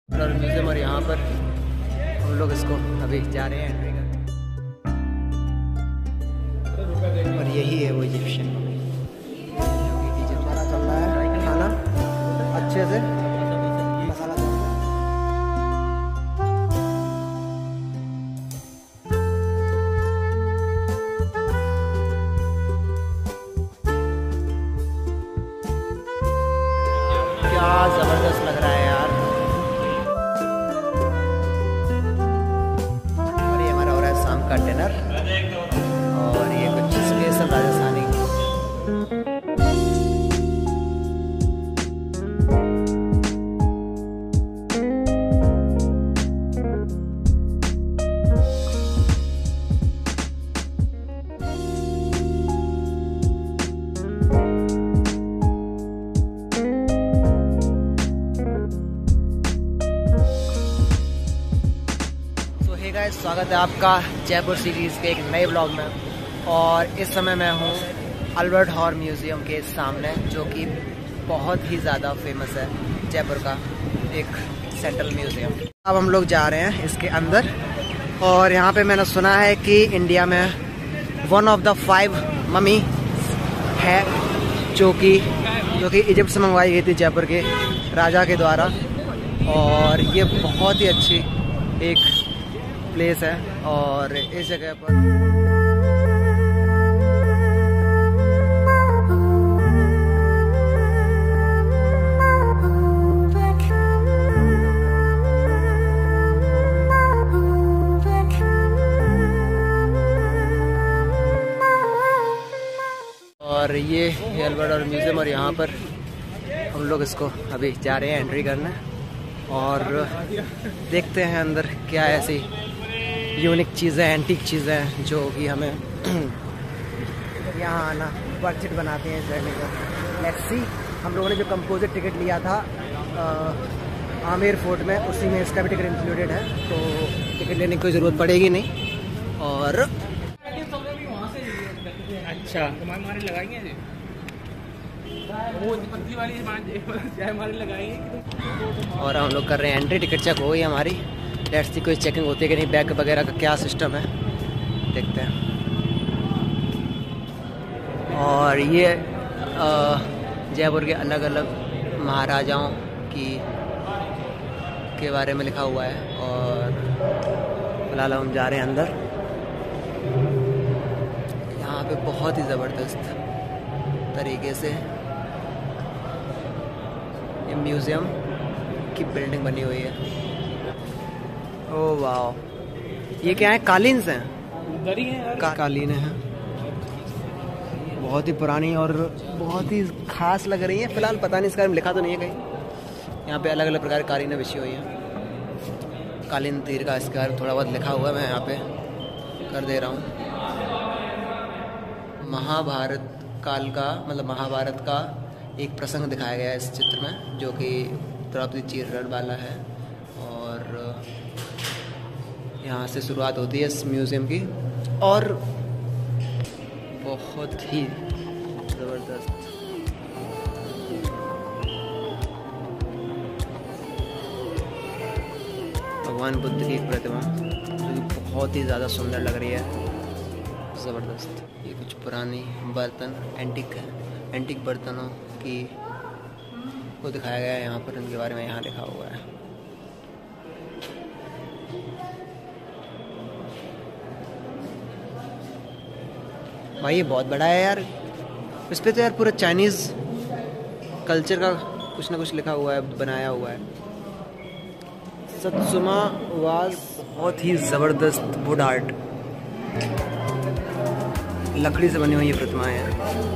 और म्यूजियम, और यहाँ पर हम लोग इसको अभी जा रहे हैं एंट्री करने। और यही है वो इजिप्शियन हमारा चल रहा है खाना अच्छे से मसाला। क्या जबरदस्त लग रहा है यार। और ये हमारा हो रहा है शाम का डिनर, और ये कुछ स्पेशल राजस्थानी। स्वागत है आपका जयपुर सीरीज़ के एक नए ब्लॉग में। और इस समय मैं हूँ अल्बर्ट हॉल म्यूज़ियम के सामने, जो कि बहुत ही ज़्यादा फेमस है जयपुर का एक सेंट्रल म्यूज़ियम। अब हम लोग जा रहे हैं इसके अंदर, और यहाँ पे मैंने सुना है कि इंडिया में 1 ऑफ द 5 मम्मी है जो कि इजिप्ट से मंगवाई गई थी जयपुर के राजा के द्वारा। और ये बहुत ही अच्छी एक प्लेस है, और इस जगह पर और ये अल्बर्ट हॉल म्यूज़ियम, और यहाँ पर हम लोग इसको अभी जा रहे हैं एंट्री करने, और देखते हैं अंदर क्या ऐसी यूनिक चीज़ें, एंटीक चीज़ें जो कि हमें यहाँ आना वर्थ बनाते हैं इस जगह को। लेट्स सी, हम लोगों ने जो कंपोजिट टिकट लिया था आमेर फोर्ट में, उसी में इसका भी टिकट इंक्लूडेड है, तो टिकट लेने की कोई ज़रूरत पड़ेगी नहीं। और अच्छा हमारे लगाएंगे जी, वो पतली वाली हमारे लगाएंगे। और हम लोग कर रहे हैं एंट्री, टिकट चेक हो गई हमारी। लेट्स सी कोई चेकिंग होती है कि नहीं, बैग वगैरह का क्या सिस्टम है, देखते हैं। और ये जयपुर के अलग अलग महाराजाओं के बारे में लिखा हुआ है। और फिलहाल हम जा रहे हैं अंदर। यहाँ पे बहुत ही ज़बरदस्त तरीके से ये म्यूज़ियम की बिल्डिंग बनी हुई है। ओह वाह, ये क्या है? कालीन्स हैं, दरी है, कालीन है, बहुत ही पुरानी और बहुत ही खास लग रही है। फिलहाल पता नहीं इसके बारे में लिखा तो नहीं है कहीं। यहाँ पे अलग अलग प्रकार की कालीनें बिछी हुई हैं। कालीन तीर का इसके बारे में थोड़ा बहुत लिखा हुआ है, मैं यहाँ पे कर दे रहा हूँ। महाभारत काल का, मतलब महाभारत का एक प्रसंग दिखाया गया है इस चित्र में, जो कि द्रौपदी चीर वाला है। और यहाँ से शुरुआत होती है इस म्यूज़ियम की, और बहुत ही ज़बरदस्त। भगवान बुद्ध की प्रतिमा जो कि बहुत ही ज़्यादा सुंदर लग रही है, ज़बरदस्त। ये कुछ पुरानी बर्तन, एंटीक बर्तनों की को दिखाया गया है यहाँ पर, इनके बारे में यहाँ लिखा हुआ है। भाई ये बहुत बड़ा है यार, इस पे तो यार पूरा चाइनीज़ कल्चर का कुछ ना कुछ लिखा हुआ है, बनाया हुआ है। सत्सुमा वाज बहुत ही ज़बरदस्त वुड आर्ट, लकड़ी से बनी हुई ये प्रतिमाएं हैं।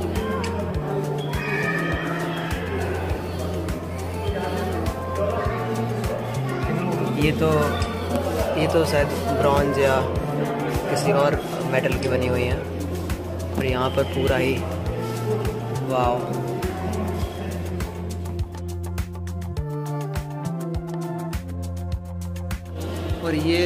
ये तो शायद ब्रॉन्ज या किसी और मेटल की बनी हुई है। और यहाँ पर पूरा ही वाव, और ये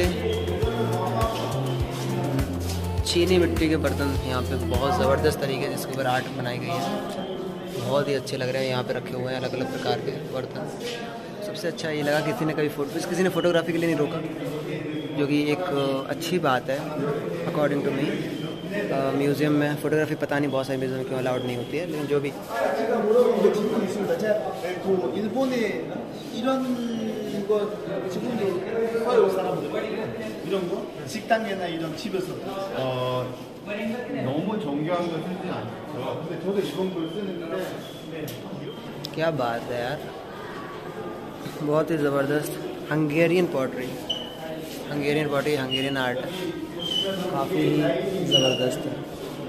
चीनी मिट्टी के बर्तन यहाँ पे बहुत ज़बरदस्त तरीके से जिसके ऊपर आर्ट बनाई गई है, बहुत ही अच्छे लग रहे हैं। यहाँ पे रखे हुए हैं अलग अलग प्रकार के बर्तन। सबसे सबसे अच्छा ये लगा किसी ने फोटोग्राफी के लिए नहीं रोका, जो कि एक अच्छी बात है अकॉर्डिंग टू मी। म्यूज़ियम में फ़ोटोग्राफी पता नहीं बहुत सारे म्यूज़ियम में क्यों अलाउड नहीं होती है, लेकिन जो भी क्या बात है यार, बहुत ही ज़बरदस्त हंगेरियन पॉटरी, हंगेरियन आर्ट काफ़ी ही ज़बरदस्त है।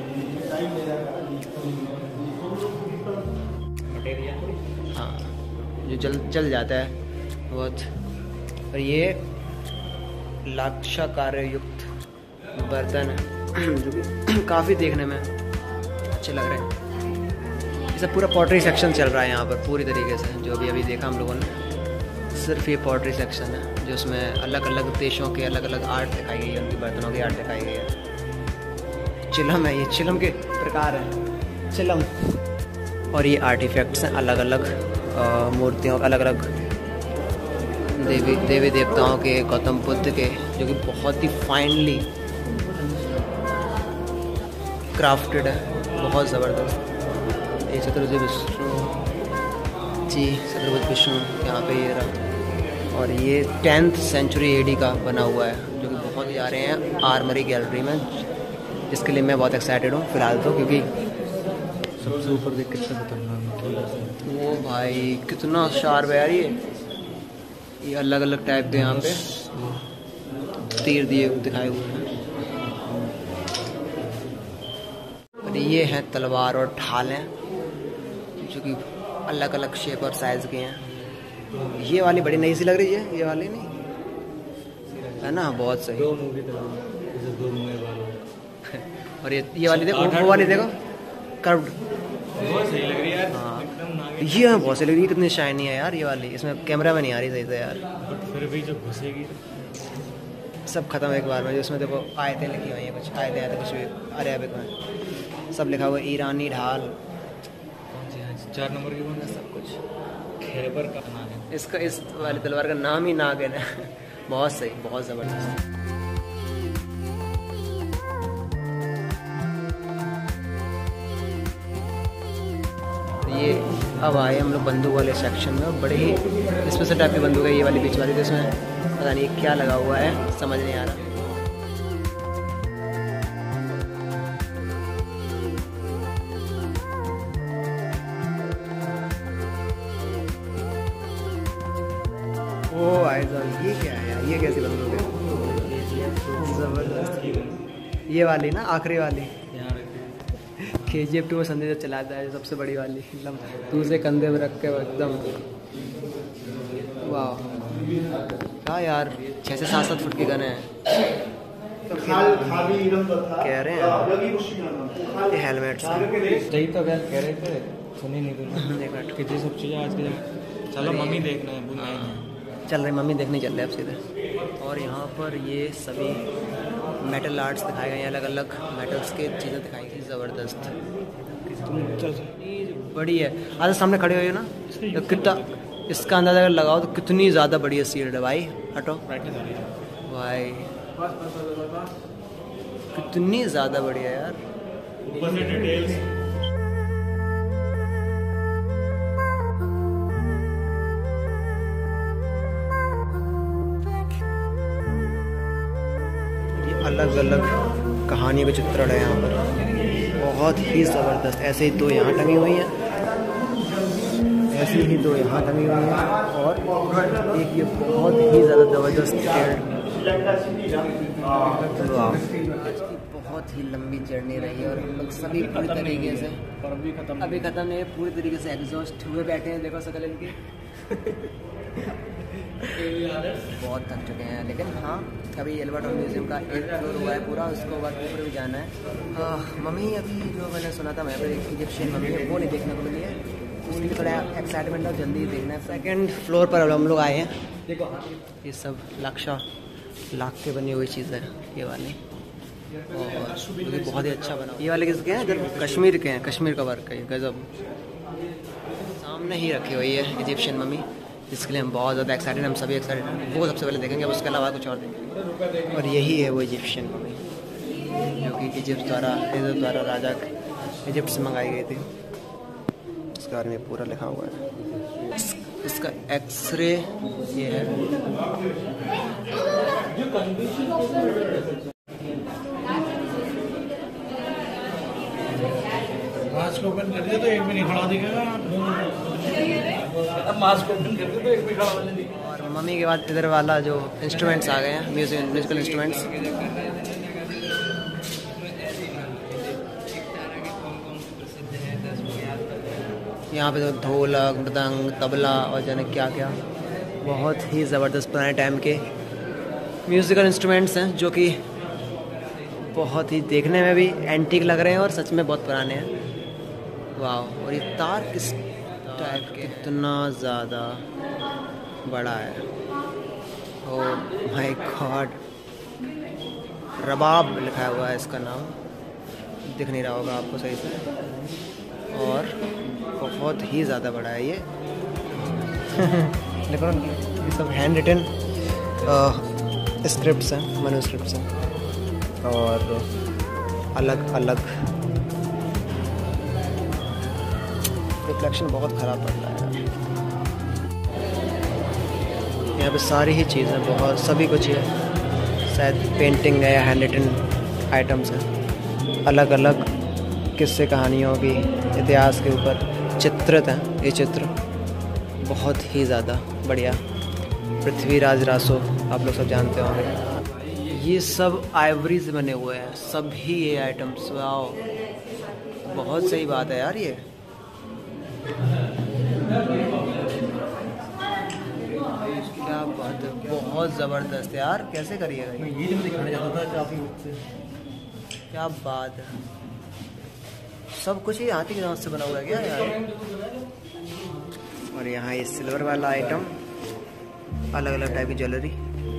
हाँ, जो जल जाता है बहुत। और ये लाक्षाकार युक्त बर्तन है जो कि काफ़ी देखने में अच्छे लग रहे हैं। ये सब पूरा पॉटरी सेक्शन चल रहा है यहाँ पर पूरी तरीके से, जो भी अभी देखा हम लोगों ने। सिर्फ ये पॉटरी सेक्शन है जो उसमें अलग अलग देशों के अलग अलग आर्ट दिखाई गई है, उनके बर्तनों की आर्ट दिखाई गई है। चिलम है, ये चिलम के प्रकार है चिलम, और ये आर्टिफैक्ट्स हैं अलग अलग मूर्तियों, अलग अलग देवी देवताओं के, गौतम बुद्ध के, जो कि बहुत ही फाइनली क्राफ्टेड है, बहुत ज़बरदस्त। ये चतुर्भुज विष्णु यहाँ पे ये रहा। और ये 10th सेंचुरी AD का बना हुआ है, जो कि बहुत ही आ रहे हैं आर्मरी गैलरी में, जिसके लिए मैं बहुत एक्साइटेड हूँ फिलहाल तो, क्योंकि सबसे ऊपर देख कितना खतरनाक, वो भाई कितना शार्प है यार। ये अलग अलग टाइप के यहाँ पे तीर दिए दिखाए हुए हैं। और ये हैं तलवार और ढालें, जो कि अलग अलग शेप और साइज़ के हैं। ये वाली बड़ी नई सी लग रही है, ये वाली नहीं है ना, बहुत सही। और ये वाली देखो, वो वाली देखो कर्व्ड, बहुत सही लग रही है यार। हाँ, ये बहुत सही लग रही है, कितनी शाइनी है यार ये वाली। इसमें कैमरा में नहीं आ रही सही से यार, बट फिर भी जब घुसेगी सब खत्म एक बार में। जो उसमें देखो आयतें लिखी हुई हैं, कुछ आयतें कुछ भी अरेबिक में सब लिखा हुआ है, ईरानी ढाल, 4 नंबर की बन सब कुछ। खैबर का नाम है इसका, इस वाली तलवार का नाम ही नागिन है। बहुत सही, बहुत ज़बरदस्त। ये अब आए हम लोग बंदूक वाले सेक्शन में। बड़े ही स्पेशल टाइप की बंदूक है ये वाली बीच वाली, तो इसमें पता नहीं क्या लगा हुआ है, समझ नहीं आ रहा। ओ भाई साहब, ये क्या है यार, ये कैसी बंदूक है, ज़बरदस्त। ये वाली ना आखिरी वाली, KGF 2 संदेश चलाता है, सबसे बड़ी वाली, एकदम दूसरे कंधे में रख के एकदम। वाह, क्या यार, 6 से 7 फुट की गन है। कह रहे हैं ये हेलमेट्स सही तो क्या कह रहे थे, सुनी नहीं तुमने कितनी सब चीज़ें आज के। चलो मम्मी देखना है, चल रही मम्मी देखने चल रहे हैं अब सीधे। और यहाँ पर ये सभी मेटल आर्ट्स दिखाए गए हैं, अलग अलग मेटल्स के चीज़ें दिखाई गई, ज़बरदस्त। बड़ी है, आज सामने खड़े हुए हो ना, तो कितना इसका अंदाज़ा अगर लगाओ तो कितनी ज़्यादा बड़ी है सीट है भाई। हटो भाई, कितनी ज़्यादा बड़ी है यार। ऊपर से डिटेल्स अलग अलग कहानियों के चित्रण है यहाँ पर, बहुत ही ज़बरदस्त। ऐसे ही 2 यहाँ टंगी हुई हैं, ऐसी ही 2 यहाँ टंगी हुई हैं, और एक ये बहुत ही ज़्यादा ज़बरदस्त बहुत ही लंबी जर्नी रही है, और हम लोग सभी पूरी तरीके से अभी ख़त्म नहीं, पूरी तरीके से एग्जॉस्ट हुए बैठे हैं। देखो शकल इनकी, बहुत थक चुके हैं। लेकिन हाँ, अभी एल्बर्ट हॉल म्यूज़ियम का 1 फ्लोर हुआ है पूरा, उसको बाद ऊपर भी जाना है। मम्मी अभी जो मैंने सुना था, मैं एक इजिप्शियन मम्मी है, वो नहीं देखने को मिली है, उसकी थोड़ा एक्साइटमेंट है, जल्दी देखना है। 2nd फ्लोर पर हम लोग आए हैं। देखो ये सब लाख के बनी हुई चीज़ें हैं ये वाली, और बहुत ही अच्छा बना। ये वाले किसके हैं? इधर कश्मीर के हैं, कश्मीर का वर्क है, गजब। सामने ही रखी हुई है इजिप्शियन मम्मी, जिसके लिए हम बहुत ज़्यादा एक्साइटेड, हम सभी एक्साइटेड हैं। वो सबसे पहले देखेंगे, उसके अलावा कुछ और देखेंगे। और यही है वो इजिप्शियन मम्मी जो कि इजिप्ट द्वारा राजा इजिप्ट से मंगाई गई थी। इसके बारे में पूरा लिखा हुआ है। इसका एक्सरे ये है। मास्क ओपन कर दिया तो एक भी नहीं खड़ा दिखेगा। मास्क ओपन कर दिया तो एक भी खड़ा नहीं दिखेगा। और मम्मी के बाद इधर वाला जो इंस्ट्रूमेंट्स आ गए हैं, म्यूजिकल इंस्ट्रूमेंट्स। यहाँ पे तो ढोलक, मृदंग, तबला और जाने क्या क्या, बहुत ही ज़बरदस्त पुराने टाइम के म्यूज़िकल इंस्ट्रूमेंट्स हैं जो कि बहुत ही देखने में भी एंटीक लग रहे हैं और सच में बहुत पुराने हैं। वाह! और ये तार किस टाइप कितना ज़्यादा बड़ा है। Oh my God! रबाब लिखा हुआ है इसका नाम, दिख नहीं रहा होगा आपको सही से। और बहुत ही ज़्यादा बड़ा है ये। देखो ये सब हैंड रिटन स्क्रिप्ट्स हैं, मैन्युस्क्रिप्ट्स हैं और अलग अलग। रिफ्लेक्शन बहुत ख़राब पड़ रहा है यहाँ पे। सारी ही चीज़ें बहुत सभी कुछ है, शायद पेंटिंग है या हैंड रिटन आइटम्स हैं। अलग अलग किस्से कहानियों की इतिहास के ऊपर चित्रित हैं ये चित्र, बहुत ही ज़्यादा बढ़िया। पृथ्वीराज रासो आप लोग सब जानते होंगे। ये सब आइवरी से बने हुए हैं सभी ये आइटम्स। वाओ! बहुत सही बात है यार ये। क्या बात है, बहुत ज़बरदस्त यार। कैसे करिएगा ये? ये जो दिखाना चाहता था काफी से। क्या बात है, सब कुछ ही हाथी के दांत से बना हुआ है क्या यार? और यहाँ ये सिल्वर वाला आइटम, अलग अलग टाइप की ज्वेलरी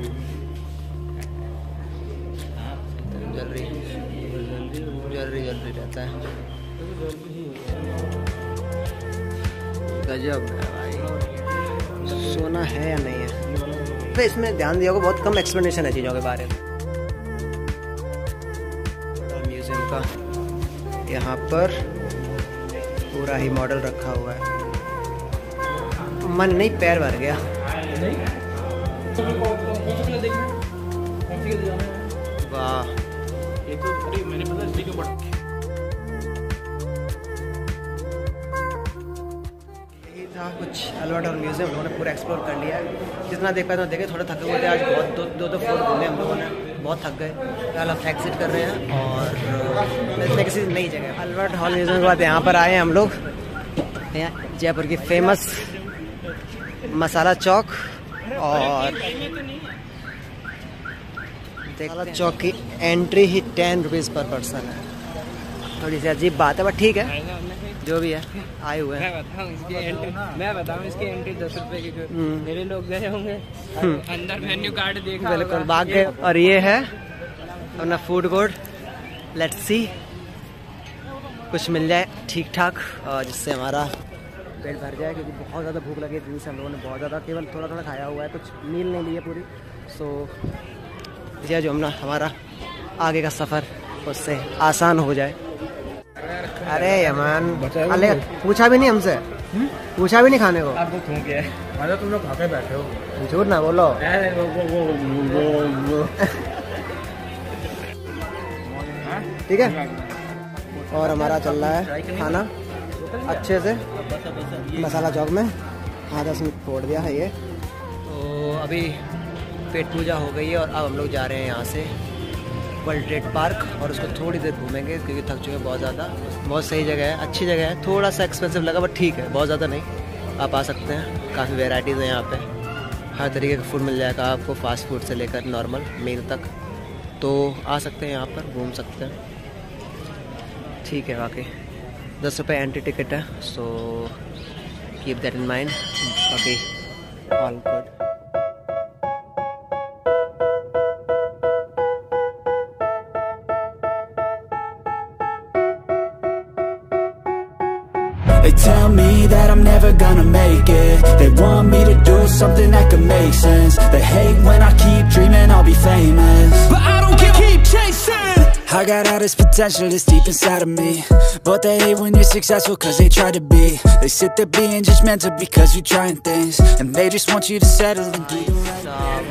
रहता है। गजब है भाई, सोना है या नहीं है? तो इसमें ध्यान दिया होगा, बहुत कम एक्सप्लेनेशन है चीज़ों के बारे में। और म्यूजियम का यहाँ पर पूरा ही मॉडल रखा हुआ है। मन नहीं, पैर भर गया। वाह! ये तो मैंने पता इसी के बड़ा यही था कुछ अल्बर्ट हॉल म्यूजियम। हम लोगों ने पूरा एक्सप्लोर कर लिया है, जितना देख पाए तो देखे। थोड़े थके हुए थे आज, बहुत दो फ्लोर घूमे हम लोगों ने, बहुत थक गए। फिलहाल हम एग्जिट कर रहे हैं और मिलते किसी नई जगह। अल्बर्ट हॉल म्यूजियम के बाद यहाँ पर आए हैं हम लोग, यहाँ जयपुर की फेमस मसाला चौक। और मसाला चौक की एंट्री ही 10 रुपीज़ पर पर्सन है। थोड़ी सी अजीब बात है, बट ठीक है जो भी है, आए हुए हैं। मैं बताऊं इसकी एंट्री 10 रुपए की। मेरे लोग गए होंगे अंदर मेन्यू कार्ड देखा, बिल्कुल भाग गए। और ये है अपना फूड कोर्ट। लेट्स सी कुछ मिल जाए ठीक ठाक, जिससे हमारा पेट भर जाए, क्योंकि बहुत ज़्यादा भूख लगी थी। हम लोगों ने बहुत ज़्यादा केवल थोड़ा थोड़ा खाया हुआ है, कुछ मील नहीं ली है पूरी। सो यह जो हमारा आगे का सफ़र उससे आसान हो जाए। अरे यमान, अरे पूछा भी नहीं हमसे, पूछा भी नहीं खाने को। आपको क्यों किया है? अच्छा तुम लोग खा के बैठे हो, झूठ ना बोलो। ठीक है। और हमारा चल रहा है खाना अच्छे से मसाला चौक में। हाँ 10 मिनट छोड़ दिया है ये। तो अभी पेट पूजा हो गई है और अब हम लोग जा रहे हैं यहाँ से वर्ल्ड ट्रेड पार्क, और उसको थोड़ी देर घूमेंगे क्योंकि थक चुके हैं बहुत ज़्यादा। बहुत सही जगह है, अच्छी जगह है। थोड़ा सा एक्सपेंसिव लगा बट ठीक है, बहुत ज़्यादा नहीं। आप आ सकते हैं, काफ़ी वेराइटीज़ हैं यहाँ पे, हर तरीके का फूड मिल जाएगा आपको, फास्ट फूड से लेकर नॉर्मल मील तक। तो आ सकते हैं यहाँ पर, घूम सकते हैं। ठीक है, वाकई 10 रुपये एंट्री टिकट है। So keep that in mind. बाकी all good. They tell me that I'm never gonna make it. They want me to do something that could make sense. They hate when I keep dreaming I'll be famous, but I don't keep chasing. I got all this potential that's deep inside of me, but they hate when you're successful cause they try to be. They sit there being judgmental because you're trying things, and they just want you to settle and do the right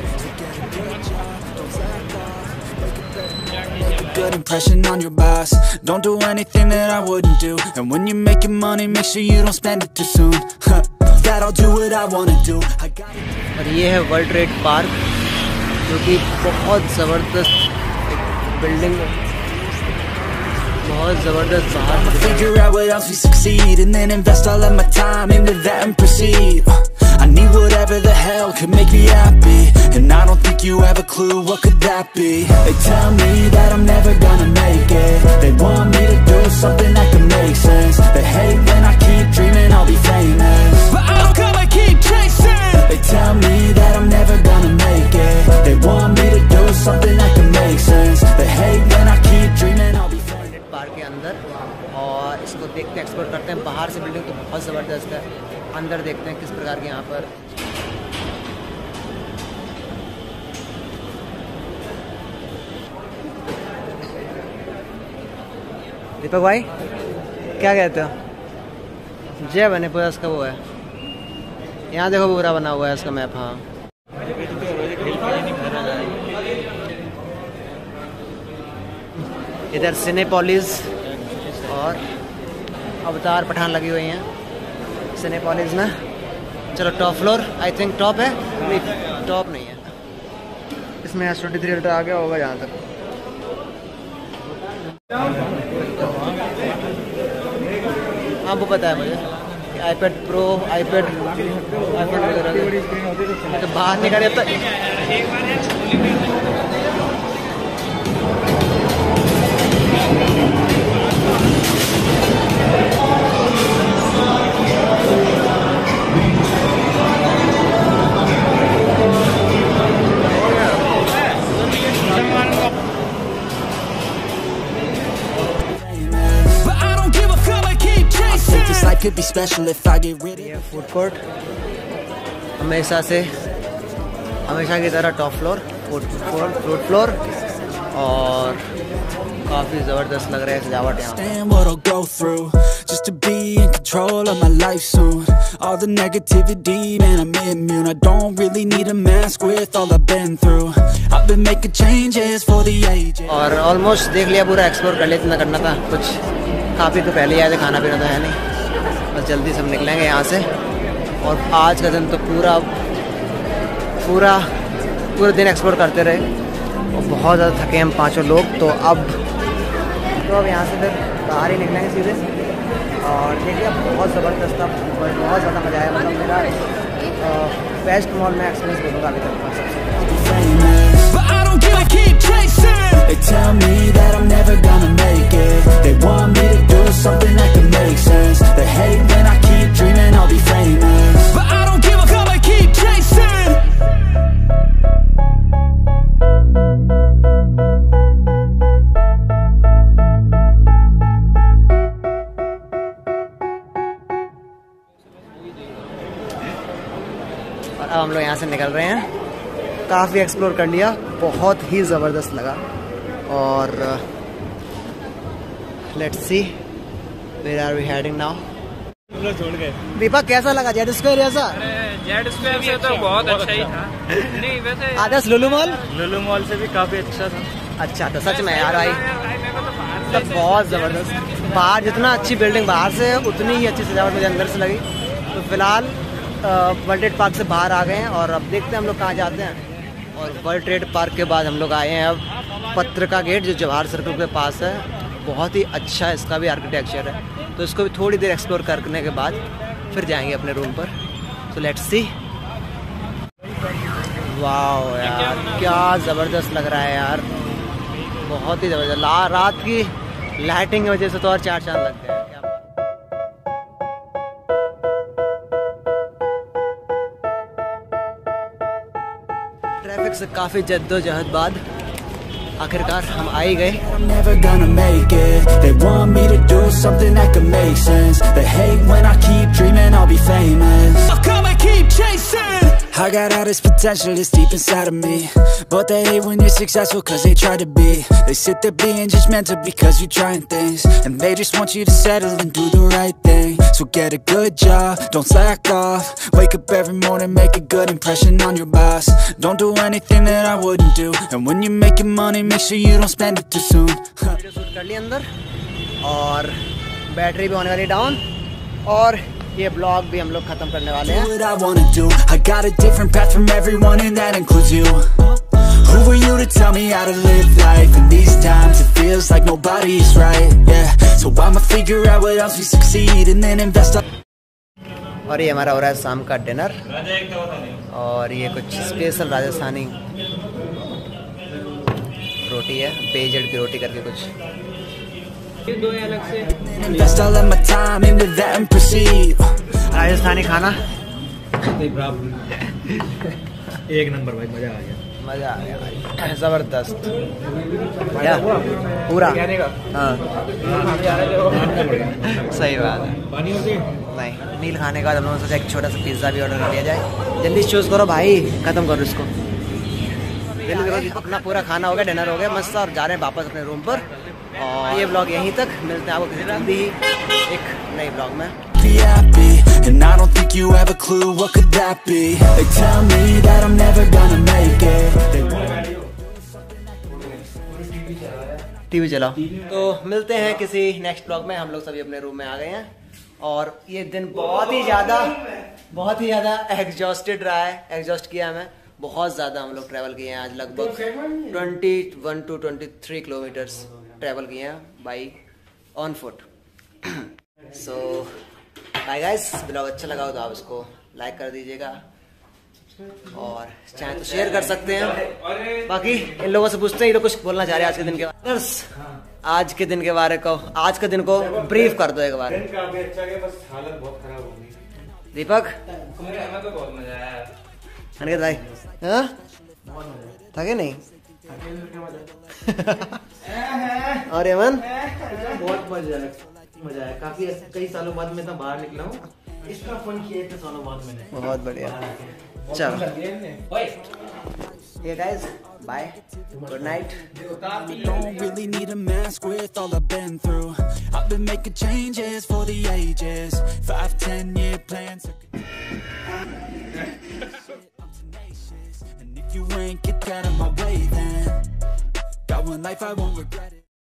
good impression on your boss. Don't do anything that I wouldn't do, and when you're making money make sure you don't spend it too soon. That I'll do what I wanna do. I got it. और ये है world trade park, जो कि बहुत ज़बरदस्त building, बहुत ज़बरदस्त बाहर. Figure out what else we succeed, and then invest all of my time into that and proceed. I need whatever the hell could make me happy, and I don't think you have a clue what could that be. They tell me that I'm never gonna make it. They want me to do something that could make sense. They hate when I keep dreaming I'll be famous, but I'll come and keep chasing. They tell me that I'm never gonna make it. They want me to do something that could make sense. They hate when I keep dreaming I'll be famous. Park के अंदर, और इसको देखते explore करते हैं. बाहर से building तो बहुत ज़बरदस्त है, अंदर देखते हैं किस प्रकार के यहाँ पर दीपक भाई क्या कहते हो? जय बने पूरा इसका वो है, यहाँ देखो पूरा बना हुआ है इसका मैप. हाँ, इधर सिनेपोलिस और अवतार पठान लगी हुई हैं सिनेपोलिस में. चलो top floor, I think top है, नहीं टॉप नहीं है, इसमें S23 अल्ट्रा आ गया होगा जहाँ तक. हाँ वो पता है मुझे, iPad Pro, iPad वगैरह. तो बाहर निकले तो could be special if I get rid of it. Food court हमेशा की तरह टॉप फ्लोर, फूड फ्लोर, और काफ़ी ज़बरदस्त लग रहा है सजावट यहाँ. Understand what I'll go through just to be in control of my life soon. All the negativity, man, I'm immune. I don't really need a mask with all I've been through. I've been making changes for the ages. और almost देख लिया, पूरा explore कर लिया जितना करना था. कुछ काफ़ी तो पहले ही आए थे, खाना पीना तो है नहीं, बस जल्दी सब निकलेंगे यहाँ से. और आज का दिन तो पूरा दिन एक्सप्लोर करते रहे, और बहुत ज़्यादा थके हम पांचों लोग. तो अब यहाँ से फिर बाहर ही निकलेंगे सीधे. और देखिए बहुत ज़बरदस्त था, बहुत ज़्यादा मज़ा आया. मतलब मेरा बेस्ट मॉल में एक्सपीरियंस बोलूँगा अभी तक का सबसे. They tell me that I'm never gonna make it. They want me to do something that can make sense. They hate when I keep dreaming I'll be famous, but I don't give a fuck, I keep chasing. और अब हम लोग यहाँ से निकल रहे हैं. काफ़ी एक्सप्लोर कर लिया, बहुत ही ज़बरदस्त लगा. और let's see where are we heading now. Deepak कैसा लगा जेड स्क्वायर जैसा? जेड स्क्वायर से तो बहुत अच्छा ही था. नहीं वैसे आदर्श लुलु मॉल से भी काफ़ी अच्छा था. अच्छा तो सच में यार भाई तब बहुत ज़बरदस्त. बाहर जितना अच्छी बिल्डिंग बाहर से है उतनी ही अच्छी सजावट मुझे अंदर से लगी. तो फिलहाल वर्ल्ड ट्रेड पार्क से बाहर आ गए हैं, और अब देखते हैं हम लोग कहाँ जाते हैं. और वर्ल्ड ट्रेड पार्क के बाद हम लोग आए हैं अब पत्रिका गेट, जो जवाहर सर्कल के पास है. बहुत ही अच्छा इसका भी आर्किटेक्चर है, तो इसको भी थोड़ी देर एक्सप्लोर करने के बाद फिर जाएंगे अपने रूम पर. So let's see. वाह यार क्या ज़बरदस्त लग रहा है यार, बहुत ही ज़बरदस्त. रात की लाइटिंग की वजह से तो और चार चांद लगते हैं. ट्रैफिक से काफ़ी जद्दोजहद बाद आखिरकार हम आ ही गए। I'm never gonna make it. They want me to do something that could make sense. They hate when I keep dreaming I'll be famous. I'll come and keep chasing. I got all this potential that's deep inside of me, but they hate when you're successful cause they try to be. They sit there being judgmental because you're trying things, and they just want you to settle and do the right thing. So get a good job, don't slack off. Wake up every morning, make a good impression on your boss. Don't do anything that I wouldn't do, and when you're making money, make sure you don't spend it too soon. Video shoot कर ली अंदर, और battery भी होने वाली down, और ये blog भी हम लोग खत्म करने वाले हैं। Do what I wanna do. I got a different path from everyone, and that includes you. Who are you to tell me how to live life? In these times it feels like nobody's right. Yeah, so I'ma figure out what else we succeed and then invest. और ये हमारा हो रहा है शाम का dinner, और ये कुछ स्पेशल राजस्थानी रोटी है, बेजड़ की रोटी करके कुछ। दो अलग से Invest all of my time into that and proceed. Rajasthani खाना एक नंबर भाई, मजा आ गया। मजा आ गया भाई, जबरदस्त। क्या पूरा? हाँ सही बात है। पानी होती नहीं, मील खाने के बाद हम लोगों ने सोचा एक छोटा सा पिज्ज़ा भी ऑर्डर कर लिया जाए। जल्दी चूज़ करो भाई, ख़त्म करो इसको। जल्दी करो, अपना पूरा खाना हो गया, डिनर हो गया मस्त, और जा रहे हैं वापस अपने रूम पर। और ये ब्लॉग यहीं तक, मिलते हैं आपको किसी जल्दी ही एक नई ब्लॉग में। Be happy, and I don't think you have a clue what could that be. They tell me that I'm never gonna make it. TV चलाओ। तो मिलते हैं किसी नेक्स्ट ब्लॉग में। हम लोग सभी अपने रूम में आ गए हैं, और ये दिन बहुत ही ज़्यादा एग्जॉस्टेड रहा है। एग्जॉस्ट किया हमें बहुत ज़्यादा। हम लोग ट्रैवल किए हैं आज लगभग 21 to 23 किलोमीटर्स ट्रैवल किए हैं by on foot. So bye guys, blog अच्छा लगा हो तो आप इसको लाइक कर दीजिएगा, और चाहे तो शेयर कर सकते हैं। बाकी इन लोगों से पूछते हैं, ये लोग कुछ बोलना चाह रहे हैं आज के दिन के बारे में। आज के दिन के बारे को, आज के दिन को ब्रीफ कर दो एक बार। दीपक, तो बहुत मजा आया। अनिकेत भाई, हाँ थके नहीं? और यमन? बहुत मजा आया। काफी कई सालों बाद मैं बाहर निकला हूँ, इसका फन किया इतने सालों बाद मैंने। बहुत बढ़िया। चलो ये guys, bye, good night. Don't really need a mask with all I've been through. I've been making changes for the ages. 5-10 year plans. I'm tenacious, and if you ain't get out of my way, then got one life, I won't regret it.